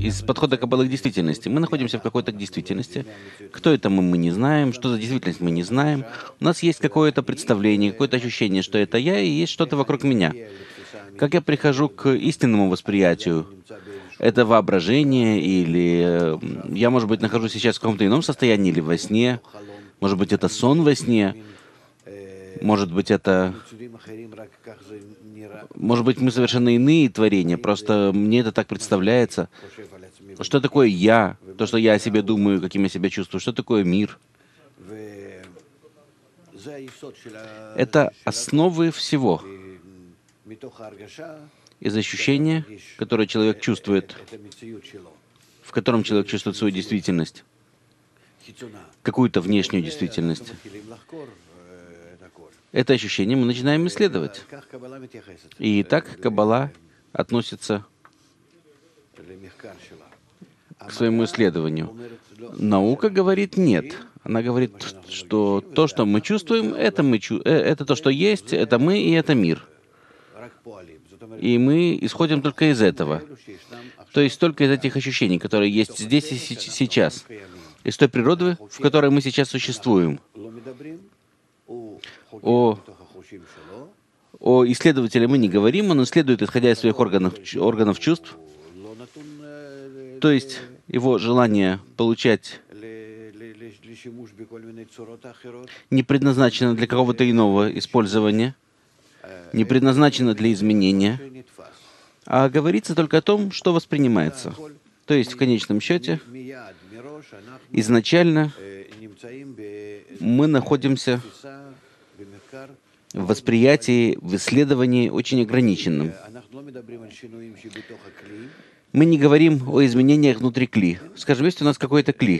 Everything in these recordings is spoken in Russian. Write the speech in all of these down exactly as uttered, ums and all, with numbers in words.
из подхода Каббалы к действительности. Мы находимся в какой-то действительности. Кто это мы, мы не знаем. Что за действительность, мы не знаем. У нас есть какое-то представление, какое-то ощущение, что это я, и есть что-то вокруг меня. Как я прихожу к истинному восприятию? Это воображение, или э, я, может быть, нахожусь сейчас в каком-то ином состоянии, или во сне. Может быть, это сон во сне. Может быть, это... Может быть, мы совершенно иные творения, просто мне это так представляется. Что такое я? То, что я о себе думаю, каким я себя чувствую. Что такое мир? Это основы всего. Из ощущения, которое человек чувствует, в котором человек чувствует свою действительность, какую-то внешнюю действительность. Это ощущение мы начинаем исследовать. И так Каббала относится к своему исследованию. Наука говорит нет. Она говорит, что то, что мы чувствуем, это, мы, чу- э, это то, что есть, это мы и это мир. И мы исходим только из этого. То есть только из этих ощущений, которые есть здесь и сейчас. Из той природы, в которой мы сейчас существуем. О, о исследователе мы не говорим, он исследует, исходя из своих органов, органов чувств. То есть его желание получать не предназначено для какого-то иного использования, не предназначено для изменения, а говорится только о том, что воспринимается. То есть, в конечном счете, изначально мы находимся в восприятии, в исследовании очень ограниченном. Мы не говорим о изменениях внутри кли. Скажем, есть у нас какой-то кли.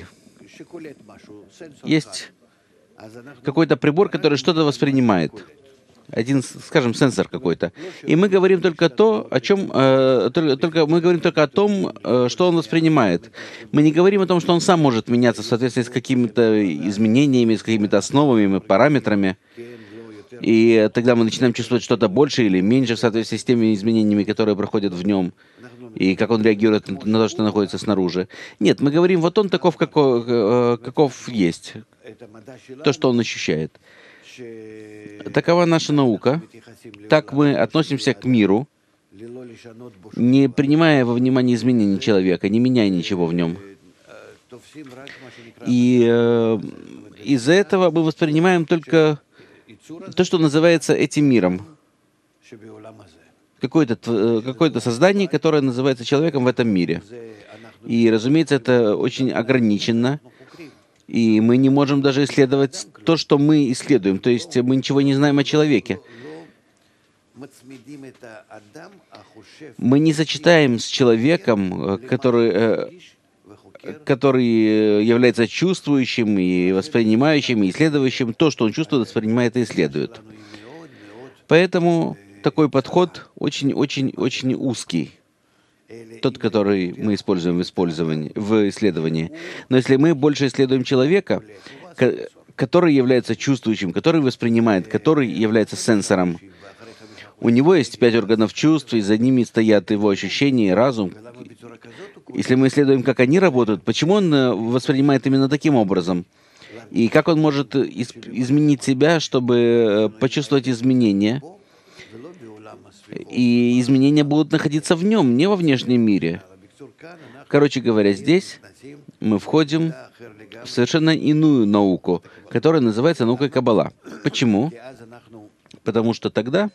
Есть какой-то прибор, который что-то воспринимает. Один, скажем, сенсор какой-то. И мы говорим только то, о чем, э, только, только мы говорим только о том, э, что он воспринимает. Мы не говорим о том, что он сам может меняться в соответствии с какими-то изменениями, с какими-то основами, параметрами. И тогда мы начинаем чувствовать что-то больше или меньше в соответствии с теми изменениями, которые проходят в нем, и как он реагирует на то, что находится снаружи. Нет, мы говорим, вот он таков, каков, э, каков есть, то, что он ощущает. Такова наша наука. Так мы относимся к миру, не принимая во внимание изменений человека, не меняя ничего в нем. И э, из-за этого мы воспринимаем только то, что называется этим миром. Какое-то, какое-то создание, которое называется человеком в этом мире. И, разумеется, это очень ограничено. И мы не можем даже исследовать то, что мы исследуем. То есть мы ничего не знаем о человеке. Мы не сочетаем с человеком, который, который является чувствующим и воспринимающим, и исследующим, то, что он чувствует, воспринимает и исследует. Поэтому такой подход очень-очень-очень узкий. Тот, который мы используем в использовании, в исследовании. Но если мы больше исследуем человека, который является чувствующим, который воспринимает, который является сенсором, у него есть пять органов чувств, и за ними стоят его ощущения и разум. Если мы исследуем, как они работают, почему он воспринимает именно таким образом, и как он может изменить себя, чтобы почувствовать изменения, и изменения будут находиться в нем, не во внешнем мире. Короче говоря, здесь мы входим в совершенно иную науку, которая называется наукой Каббала. Почему? Потому что тогда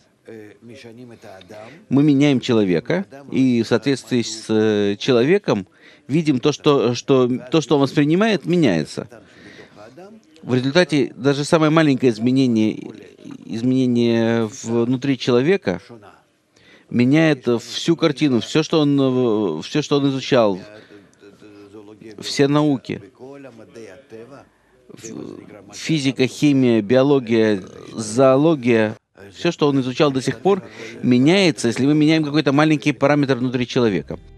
мы меняем человека, и в соответствии с человеком видим то, что, что, то, что он воспринимает, меняется. В результате даже самое маленькое изменение, изменение внутри человека меняет всю картину, все, что он, все, что он изучал, все науки, физика, химия, биология, зоология, все, что он изучал до сих пор, меняется, если мы меняем какой-то маленький параметр внутри человека.